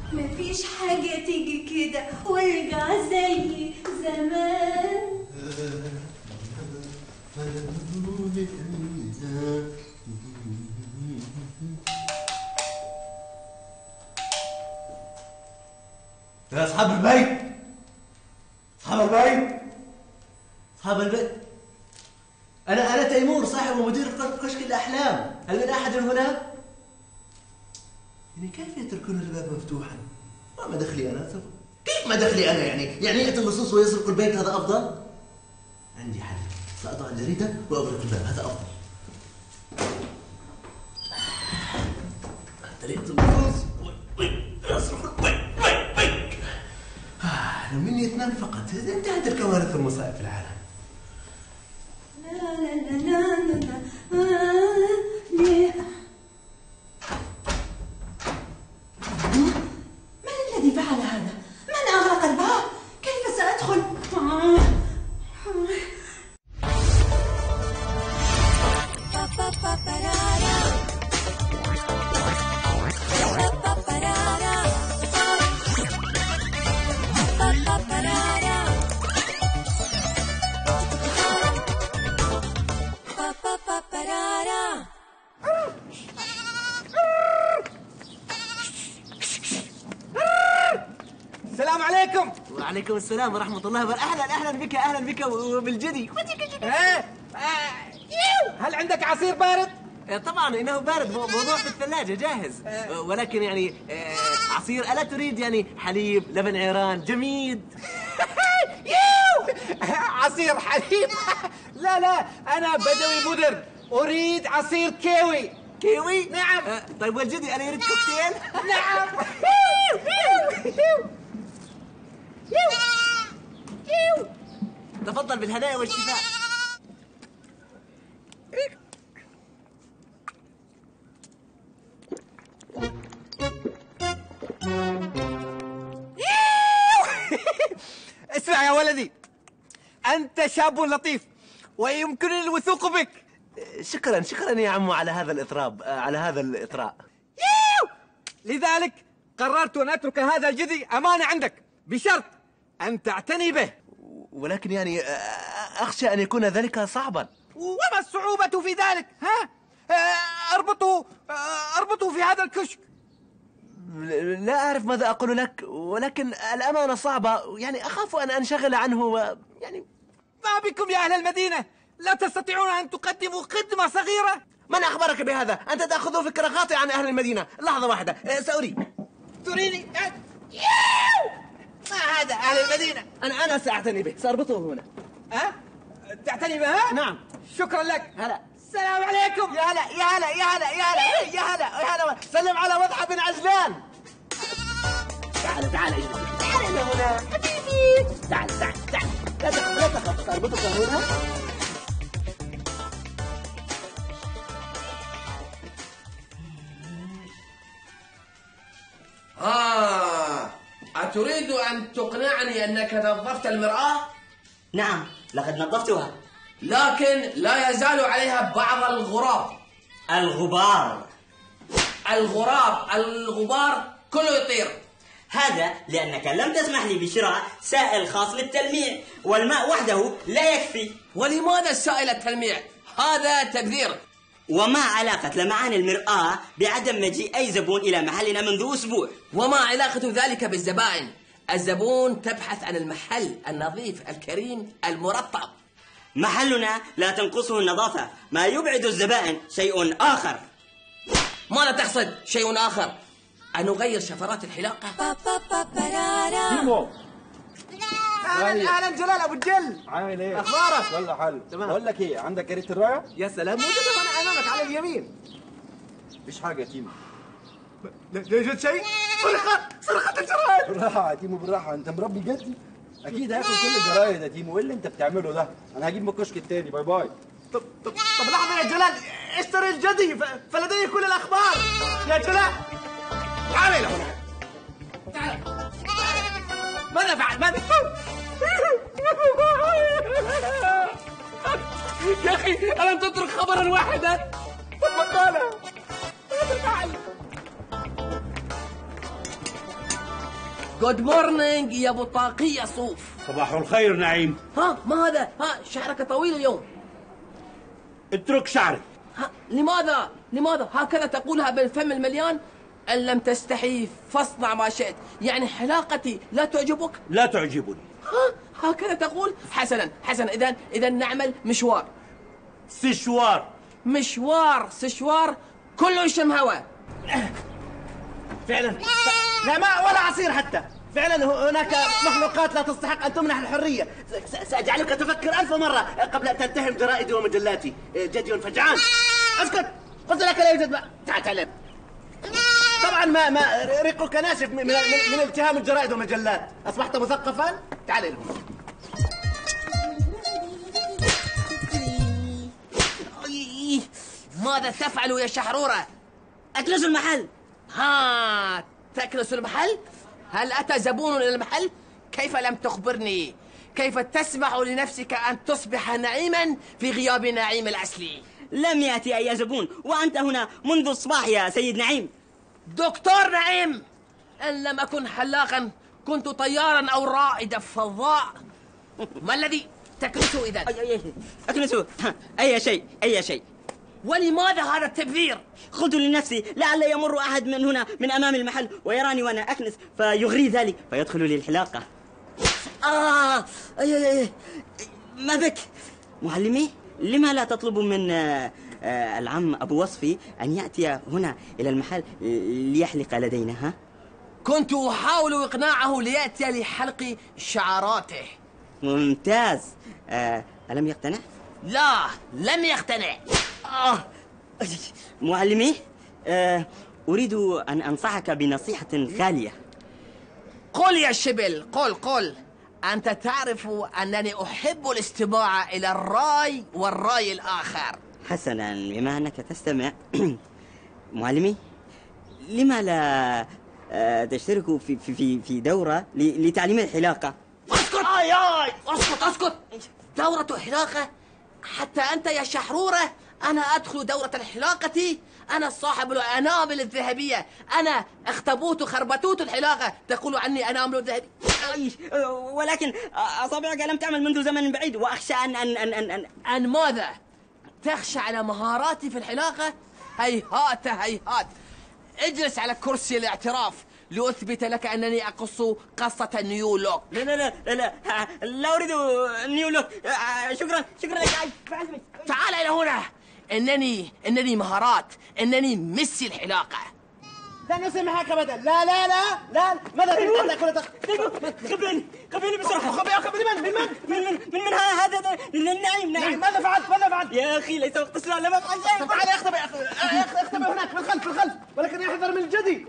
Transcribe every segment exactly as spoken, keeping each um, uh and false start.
مفيش حاجة تيجي كده وارجع زي زمان. يا أصحاب البيت، أصحاب البيت، أصحاب البيت، أنا أنا تيمور صاحب ومدير كشك الأحلام، هل من أحد هنا؟ يعني كيف يتركون الباب مفتوحا؟ ما دخلي أنا؟ كيف ما دخلي أنا يعني؟ يعني يأتي اللصوص ويسرق البيت هذا أفضل؟ عندي حل، سأضع الجريدة وأغلق الباب، هذا أفضل. طريقة اللصوص يسرق البيت. لو مني اثنان فقط انتهت الكوارث والمصائب في العالم. لا لا لا لا لا لا. من الذي فعل هذا؟ من أغلق الباب؟ كيف سأدخل؟ السلام عليكم. وعليكم السلام ورحمة الله وبركاته. أهلا أهلا بك أهلا بك وبالجدي. هل عندك عصير بارد؟ طبعا إنه بارد، موضوع في الثلاجة جاهز، ولكن يعني عصير ألا تريد يعني حليب لبن عيران جميد؟ عصير حليب؟ لا لا أنا بدوي مدر، أريد عصير كيوي. كيوي؟ نعم. طيب والجدي أنا يريد كوكتيل؟ نعم. تفضل بالهدايا والشفاء. اسمع يا ولدي، أنت شاب لطيف ويمكنني الوثوق بك. شكرا شكرا يا عمو على هذا الإطراب، على هذا الإطراء. لذلك قررت أن أترك هذا الجدي أمانة عندك بشرط أن تعتني به. ولكن يعني أخشى أن يكون ذلك صعبا. وما الصعوبة في ذلك؟ ها؟ أربطوا أربطوا في هذا الكشك. لا أعرف ماذا أقول لك، ولكن الأمانة صعبة، يعني أخاف أن أنشغل عنه و... يعني ما بكم يا أهل المدينة؟ لا تستطيعون أن تقدموا خدمة صغيرة؟ من أخبرك بهذا؟ أنت تأخذ فكرة خاطئة عن أهل المدينة. لحظة واحدة سأريك. تريني؟ ما هذا أهل المدينة؟ أنا أنا سأعتني به، سأربطه هنا. ها؟ تعتني به؟ نعم. شكرا لك. هلا. السلام عليكم. يا هلا يا هلا يا هلا يا هلا يا هلا يا هلا. سلم على وضحى بن عجلان. تعال تعال تعال هنا هنا حبيبي. تعال تعال تعال. لا تخف لا تخف، سأربطك هنا. آه أتريد أن تقنعني أنك نظفت المرآة؟ نعم لقد نظفتها، لكن لا يزال عليها بعض الغراب. الغبار. الغراب الغبار كله يطير. هذا لأنك لم تسمح لي بشراء سائل خاص للتلميع، والماء وحده لا يكفي. ولماذا السائل التلميع؟ هذا تبذير. وما علاقة لمعان المرآة بعدم مجيء أي زبون إلى محلنا منذ أسبوع؟ وما علاقة ذلك بالزبائن؟ الزبون تبحث عن المحل النظيف الكريم المرطب. محلنا لا تنقصه النظافة، ما يبعد الزبائن شيء آخر. ماذا تقصد شيء آخر؟ أن نغير شفرات الحلاقة؟ تيمو. أهلا أهلا جلال أبو الجل. عامل إيه؟ أخبارك؟ والله حلو. تمام. بقول لك إيه، عندك كريت الراية؟ يا سلام، موجودة هنا أمامك على اليمين. مفيش حاجة يا تيمو. لا يوجد شيء. سرقة سرقة الجرايد. بالراحة يا تيمو بالراحة، أنت مربي جدي؟ أكيد هياخد كل الجرايد يا تيمو، إيه اللي أنت بتعمله ده؟ أنا هجيب من الكشك التاني، باي باي. طب طب طب لحظة يا جلال، اشتري الجدي فلدي كل الأخبار. يا جلال تعال هنا. تعال. ماذا فعل؟ ماذا؟ يا أخي ألم تترك خبرا واحدا؟ ثم قال ماذا فعل؟ جود مورنينج يا بطاقية صوف. صباح الخير نعيم. ها ما هذا؟ ها شعرك طويل اليوم. اترك شعري. ها لماذا؟ لماذا هكذا تقولها بالفم المليان؟ إن لم تستحي فاصنع ما شئت. يعني حلاقتي لا تعجبك؟ لا تعجبني. ها هكذا تقول؟ حسنا حسنا، إذا إذا نعمل مشوار. سشوار. مشوار سشوار كله يشم هوا. فعلا لا ماء ولا عصير حتى. فعلا هناك مخلوقات لا تستحق أن تمنح الحرية. سأجعلك تفكر ألف مرة قبل أن تتهم جرائدي ومجلاتي. جدي فجعان. اسكت، قلت لك لا يوجد ماء. تعال تعال. طبعا ما ما ريقك ناشف من, من, من التهام الجرائد والمجلات. أصبحت مثقفا؟ تعال إلى ماذا تفعل يا شحرورة؟ أكنس المحل. ها تكنس المحل؟ هل أتى زبون إلى المحل؟ كيف لم تخبرني؟ كيف تسمح لنفسك أن تصبح نعيما في غياب نعيم الأصلي؟ لم يأتي أي زبون وأنت هنا منذ الصباح يا سيد نعيم. دكتور نعيم، إن لم أكن حلاقا كنت طيارا أو رائد فضاء. ما الذي تكنسه إذا؟ أكنسه أي شيء أي شيء. ولماذا هذا التبذير؟ خذوا لنفسي لعل يمر أحد من هنا من أمام المحل ويراني وأنا أكنس فيغري ذلك فيدخل للحلاقة. آه أي أي أي. ما بك معلمي؟ لما لا تطلب من آه آه العم أبو وصفي أن يأتي هنا إلى المحل ليحلق لدينا؟ ها؟ كنت أحاول إقناعه ليأتي لحلق شعراته. ممتاز. آه ألم يقتنع؟ لا لم يقتنع. آه. معلمي آه أريد أن أنصحك بنصيحة غالية. قل يا شبل، قل قل. أنت تعرف أنني أحب الاستماع إلى الرأي والرأي الآخر. حسنا، بما أنك تستمع معلمي لما لا آه تشترك في في في دورة لتعليم الحلاقة؟ اسكت آي آي اسكت اسكت. دورة حلاقة؟ حتى أنت يا شحرورة أنا أدخل دورة الحلاقة؟ أنا صاحب الأنامل الذهبية، أنا اختبوت خربتوت الحلاقة، تقول عني أنامل ذهبي. ولكن أصابعك لم تعمل منذ زمن بعيد وأخشى أن أن أن أن أن, أن ماذا؟ تخشى على مهاراتي في الحلاقة؟ هيهات هيهات. اجلس على كرسي الاعتراف لأثبت لك أنني أقص قصة نيو لوك. لا لا لا لا لا, لا أريد نيو لوك. شكرا شكرا لك. تعال إلى هنا. إنني إنني مهارات، إنني ميسي الحلاقة. لن أسمحك أبدا. لا لا لا لا. ماذا تريد أن تأكل؟ خبرني خبرني بسرعة. خبرني من من من من من من من هذا النعيم نعيم. ماذا فعلت؟ ماذا فعلت؟ يا أخي ليس وقت السؤال. لم أفعل شيء. تعال اختبئ اختبئ هناك في الخلف في الخلف، ولكن احذر من الجدي.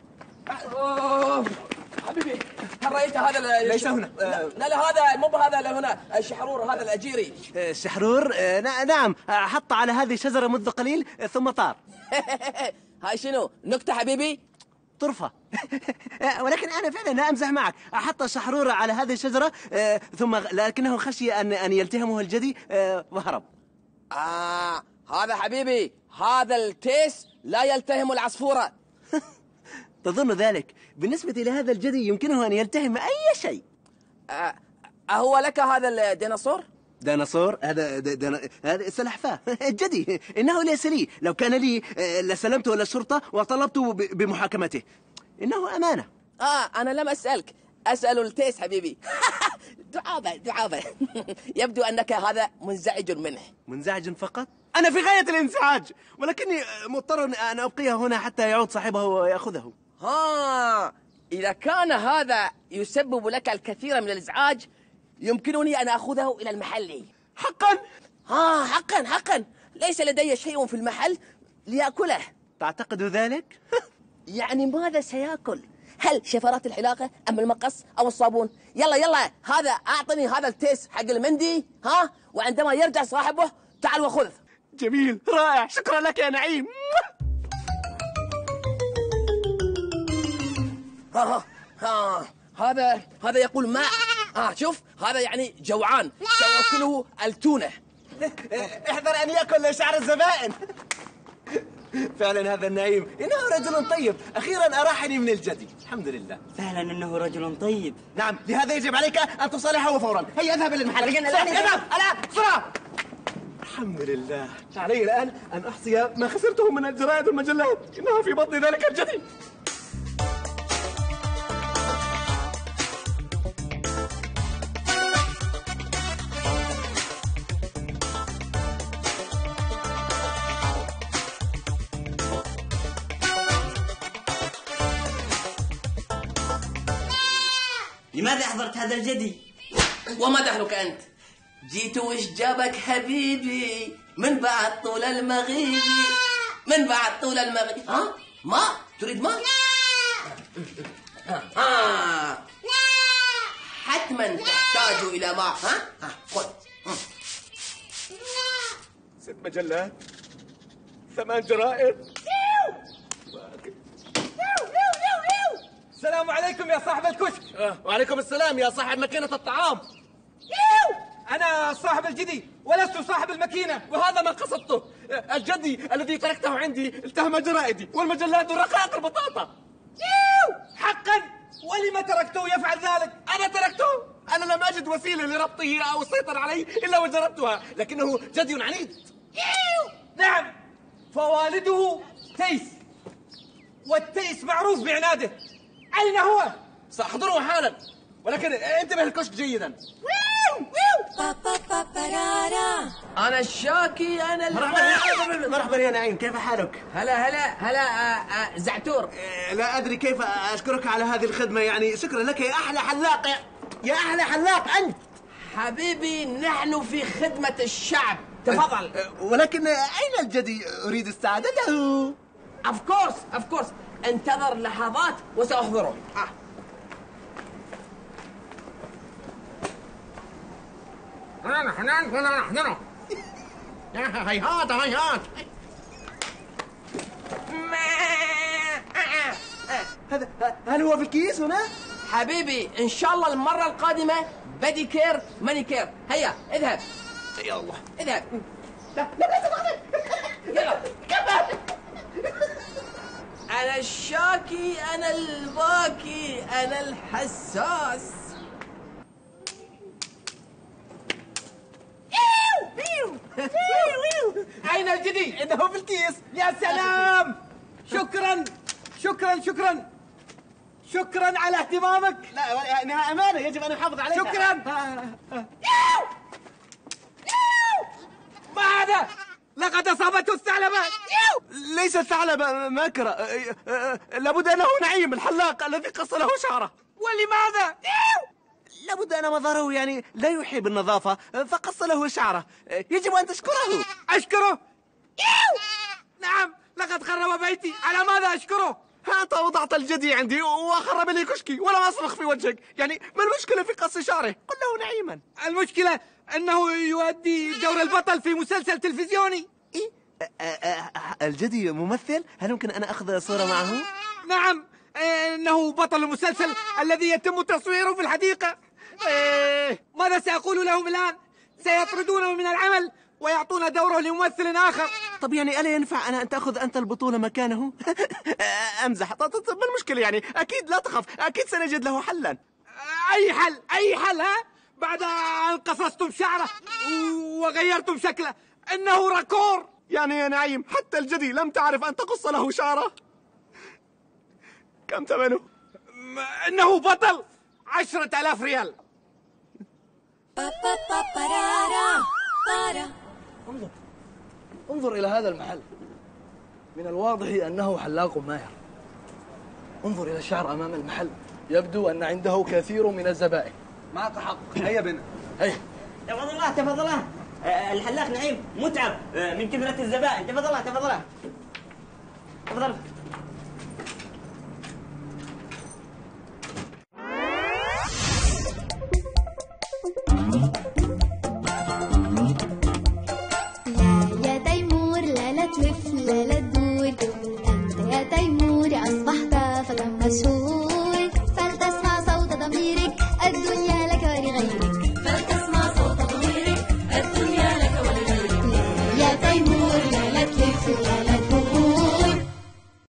حبيبي هل رأيت هذا؟ ليس هنا. لا لا هذا مو هذا لا هنا. الشحرور هذا الأجيري. الشحرور نعم، حط على هذه الشجرة منذ قليل ثم طار. هاي شنو نكتة حبيبي؟ طرفة. ولكن أنا فعلا لا أمزح معك. حط الشحرور على هذه الشجرة ثم لكنه خشي أن أن يلتهمه الجدي وهرب. آه هذا حبيبي، هذا التيس لا يلتهم العصفورة. تظن ذلك؟ بالنسبة إلى هذا الجدي يمكنه أن يلتهم أي شيء. آه أهو لك هذا الديناصور؟ ديناصور؟ هذا دينا... هذا سلحفاة. الجدي إنه ليس لي. لو كان لي لسلمته إلى الشرطة وطلبت بمحاكمته. إنه أمانة. آه أنا لم أسألك، أسأل التيس حبيبي. دعابة دعابة. يبدو أنك هذا منزعج منه. منزعج فقط؟ أنا في غاية الانزعاج، ولكني مضطر أن أبقيه هنا حتى يعود صاحبه ويأخذه. ها إذا كان هذا يسبب لك الكثير من الإزعاج يمكنني أن أخذه إلى المحل. حقا؟ ها حقا حقا. ليس لدي شيء في المحل ليأكله. تعتقد ذلك؟ يعني ماذا سيأكل؟ هل شفرات الحلاقة أم المقص أو الصابون؟ يلا يلا هذا أعطني هذا التيس حق المندي، ها، وعندما يرجع صاحبه تعال وخذ. جميل رائع، شكرا لك يا نعيم. ها ها هذا هذا يقول ماء. آه شوف هذا يعني جوعان، سأكله التونة. احذر أن يأكل شعر الزبائن. فعلا هذا النعيم إنه رجل طيب، أخيرا أراحني من الجدي، الحمد لله. فعلا إنه رجل طيب. نعم، لهذا يجب عليك أن تصالحه فورا. هيا اذهب إلى المحل. الآن اذهب الآن بسرعة. الحمد لله، علي الآن أن أحصي ما خسرته من الجرائد والمجلات، إنها في بطن ذلك الجدي. لماذا أحضرت هذا الجدي؟ وما دخلك أنت؟ جيت وش جابك حبيبي من بعد طول المغيب، من بعد طول المغيب. ها؟ ما؟ تريد ما؟ ها؟ حتما تحتاج إلى ماء. ها؟ ها خذ. ست مجلات، ثمان جرائد. السلام عليكم يا صاحب الكشك. وعليكم السلام يا صاحب ماكينة الطعام. أنا صاحب الجدي ولست صاحب الماكينة، وهذا ما قصدته. الجدي الذي تركته عندي التهم جرائدي والمجلات ورقائق البطاطا. حقا؟ ولم تركته يفعل ذلك؟ أنا تركته؟ أنا لم أجد وسيلة لربطه أو السيطرة عليه إلا وجربتها، لكنه جدي عنيد. نعم، فوالده تيس، والتيس معروف بعناده. أين هو؟ سأحضره حالا، ولكن انتبه الكشك جيدا. أنا الشاكي، أنا مرحبا مرحبا يا نعيم، كيف حالك؟ هلا هلا هلا. آه آه زعتور. لا أدري كيف أشكرك على هذه الخدمة، يعني شكرا لك يا أحلى حلاق، يا أحلى حلاق أنت. حبيبي نحن في خدمة الشعب، تفضل. ولكن أين الجدي؟ أريد استعادته. Of course, of course. انتظر لحظات وسأحضره. آه. حنان حنان حنان حنان. هيهات هيهات. هذا هل هو في الكيس هنا؟ حبيبي إن شاء الله المرة القادمة بدي كير ماني كير. هيا اذهب. يا الله اذهب. لا لا لا تفضل. يلا كمل. أنا الشاكي، أنا الباكي، أنا الحساس. أين الجدي؟ إنه في الكيس. يا سلام، شكرا شكرا شكرا شكرا على اهتمامك. لا إنها أمانة يجب أن نحافظ عليها. شكرا. ما هذا؟ لقد أصابته الثعلبة. ليس الثعلبة ماكرة، لابد أنه نعيم الحلاق الذي قص له شعره. ولماذا؟ لابد أن مظهره يعني لا يحب بالنظافة فقص له شعره، يجب أن تشكره. أشكره؟ نعم، لقد خرب بيتي، على ماذا أشكره؟ أنت وضعت الجدي عندي وخرب لي كشكي ولم أصرخ في وجهك، يعني ما المشكلة في قص شعره؟ قل له نعيما. المشكلة أنه يؤدي دور البطل في مسلسل تلفزيوني. إيه؟ الجدي ممثل؟ هل يمكن أن أخذ صورة معه؟ نعم، إنه بطل المسلسل الذي يتم تصويره في الحديقة. ماذا سأقول لهم الآن؟ سيطردونه من العمل ويعطون دوره لممثل آخر. طب يعني ألا ينفع أنا أن تأخذ أنت البطولة مكانه؟ أمزح. طب ما المشكلة يعني؟ أكيد لا تخف، أكيد سنجد له حلا. أي حل؟ أي حل؟ ها؟ بعد أن قصصتم شعره وغيرتم شكله، إنه راكور. يعني يا نعيم حتى الجدي لم تعرف أن تقص له شعره؟ كم ثمنه؟ إنه بطل، عشرة آلاف ريال. انظر انظر إلى هذا المحل، من الواضح أنه حلاق ماهر. انظر إلى الشعر أمام المحل، يبدو أن عنده كثير من الزبائن. معك حق، هيا بنا. هيا تفضل الله تفضل الله. الحلاق نعيم متعب من كثرة الزبائن. تفضل الله تفضل الله تفضل.